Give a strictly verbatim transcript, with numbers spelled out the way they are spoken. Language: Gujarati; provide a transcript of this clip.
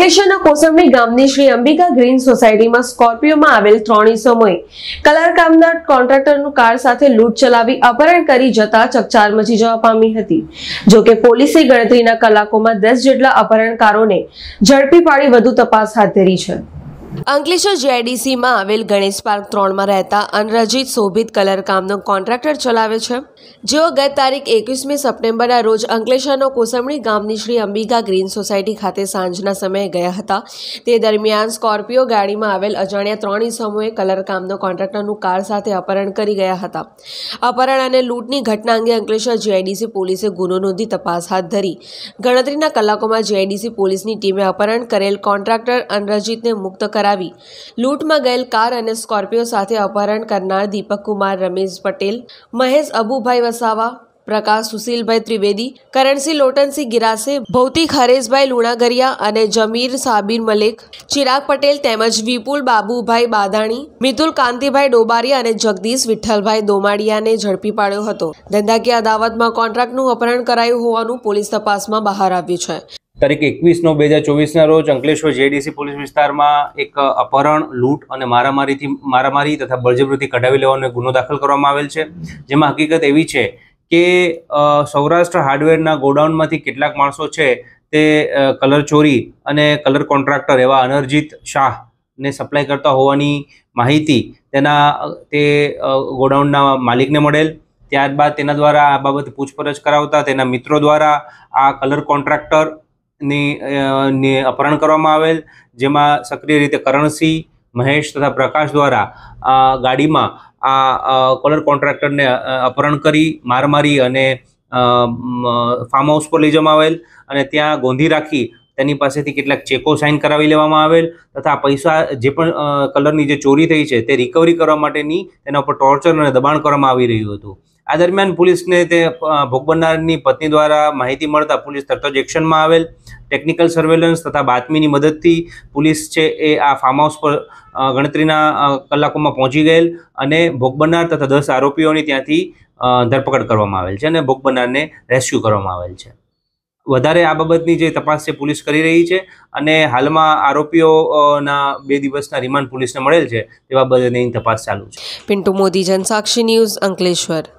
અંકલેશ્વરના કોસંબી ગામની શ્રી અંબિકા ગ્રીન સોસાયટીમાં સ્કોર્પિયોમાં આવેલ ત્રણ ઈસમોએ કલરકામના કોન્ટ્રાક્ટરનું કાર સાથે લૂંટ ચલાવી અપહરણ કરી જતા ચકચાર મચી જવા પામી હતી। જોકે પોલીસે ગણતરીના કલાકોમાં દસ જેટલા અપહરણકારોને ઝડપી પાડી વધુ તપાસ હાથ ધરી છે। અંકલેશ્વર જીઆઈડીસીમાં આવેલ ગણેશ પાર્ક ત્રણમાં રહેતા અનરજીત શોભિત કલરકામનો કોન્ટ્રાક્ટર ચલાવે છે, જેઓ ગત તારીખ એકવીસમી સપ્ટેમ્બરના રોજ અંકલેશ્વરનો કોસંબી ગામની શ્રી અંબિકા ગ્રીન સોસાયટી ખાતે સાંજના સમયે ગયા હતા। તે દરમિયાન સ્કોર્પિયો ગાડીમાં આવેલ અજાણ્યા ત્રણ ઈસમોએ કલરકામનો કોન્ટ્રાક્ટરનું કાર સાથે અપહરણ કરી ગયા હતા। અપહરણ અને લૂંટની ઘટના અંગે અંકલેશ્વર જીઆઈડીસી પોલીસે ગુનો નોંધી તપાસ હાથ ધરી ગણતરીના કલાકોમાં જીઆઈડીસી પોલીસની ટીમે અપહરણ કરેલ કોન્ટ્રાક્ટર અનરજીતને મુક્ત કરાવી લૂંટમાં ગયેલ કાર અને સ્કોર્પિયો સાથે અપહરણ કરનાર દીપક કુમાર રમેશ પટેલ, મહેશ અબુભાઈ વસાવા, પ્રકાશ સુશીલભાઈ ત્રિવેદી, કરણસિંહ લોટનસિંહ ગિરાસે, ભૌતિક હરેશભાઈ લુણાગરિયા અને જમીર સાબિર મલેક, ચિરાગ પટેલ તેમજ વિપુલ બાબુભાઈ બાદાણી, મિતુલ કાંતિભાઈ ડોબારિયા અને જગદીશ વિઠ્ઠલભાઈ દોમાડિયાને ઝડપી પાડ્યો હતો। ધંધાકીય અદાવતમાં કોન્ટ્રાક્ટનું અપહરણ કરાયું હોવાનું પોલીસ તપાસમાં બહાર આવ્યું છે। તારીખ એકવીસ નવ બે હજાર ચોવીસના રોજ અંકલેશ્વર જીઆઈડીસી પોલીસ વિસ્તારમાં એક અપહરણ, લૂંટ અને મારામારીથી મારામારી તથા બળજબરીથી કઢાવી લેવાનો ગુનો દાખલ કરવામાં આવેલ છે, જેમાં હકીકત એવી છે કે સૌરાષ્ટ્ર હાર્ડવેરના ગોડાઉનમાંથી કેટલાક માણસો છે તે કલર ચોરી અને કલર કોન્ટ્રાક્ટર એવા અનરજીત શાહને સપ્લાય કરતા હોવાની માહિતી તેના તે ગોડાઉનના માલિકને મળેલ। ત્યારબાદ તેના દ્વારા આ બાબતે પૂછપરછ કરાવતા તેના મિત્રો દ્વારા આ કલર કોન્ટ્રાક્ટર ની અપહરણ કરવામાં આવેલ, જેમાં સક્રિય રીતે કરણસિંહ, મહેશ તથા પ્રકાશ દ્વારા આ ગાડીમાં આ કલર કોન્ટ્રાક્ટરને અપહરણ કરી માર મારી અને ફાર્મ હાઉસ પર લઈ જવામાં આવેલ અને ત્યાં ગોંધી રાખી તેની પાસેથી કેટલાક ચેકો સાઇન કરાવી લેવામાં આવેલ તથા પૈસા જે પણ કલરની જે ચોરી થઈ છે તે રિકવરી કરવા માટેની તેના ઉપર ટોર્ચર અને દબાણ કરવામાં આવી રહ્યું હતું। આ દરમિયાન પોલીસને તે ભોગ બનનારની પત્ની દ્વારા માહિતી મળતા પોલીસ તરત જ એક્શનમાં આવેલ। ટેકનિકલ સર્વેલન્સ તથા બાતમીની મદદથી પોલીસ છે એ આ ફાર્મ હાઉસ પર ગણતરીના કલાકોમાં પહોંચી ગયેલ અને ભોગ બનનાર તથા દસ આરોપીઓની ત્યાંથી ધરપકડ કરવામાં આવેલ છે અને ભોગ બનનારને રેસ્ક્યુ કરવામાં આવેલ છે। વધારે આ બાબતની જે તપાસ છે પોલીસ કરી રહી છે અને હાલમાં આરોપીઓના બે દિવસના રિમાન્ડ પોલીસને મળેલ છે તે બાબતની તપાસ ચાલુ છે। પિન્ટુ મોદી, જનસાક્ષી ન્યૂઝ, અંકલેશ્વર।